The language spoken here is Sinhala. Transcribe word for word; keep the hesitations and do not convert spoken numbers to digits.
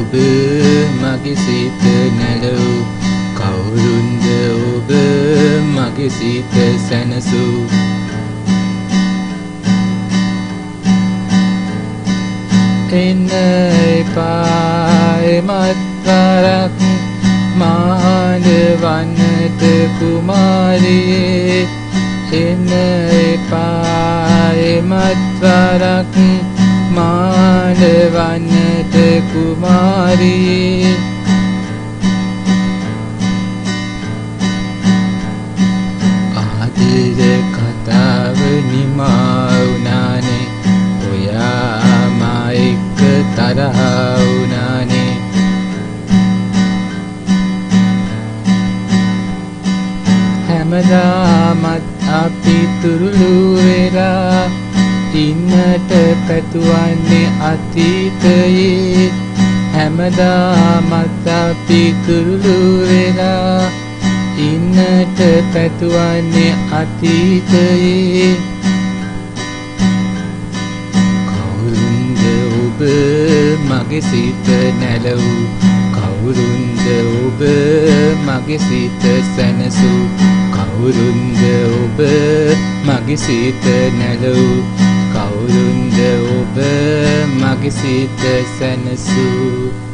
ඔබ මගේ සිත නැලවූ කවුරුන්ද ඔබ මගේ සිත සැනසූ එන්න එපා එමත් වරක් මාහඬ වන්නට කුමාරියේ එන්න එපා එමත් වරක් මාහඬ වන්නට කුමාරියේ ආදර කතාව නිමා වුණානේ ඔයා මා එක්ක තරහ වුණානේ හැමදාමත් අපි තුරුළු වෙලා ඉන්නට පැතුවන්නේ අතීතයේ හැමදාමත් අපි තුරුළු වෙලා ඉන්නට පැතුවන්නේ අතීතයේ කවුරුන්ද ඔබ මගේ සිත නැලවූ කවුරුන්ද ඔබ මගේ සිත සැනසූ කවුරුන්ද ඔබ මගේ සිත නැලවූ කවුරුන්ද ඔබ මගේ සිත සැනසූ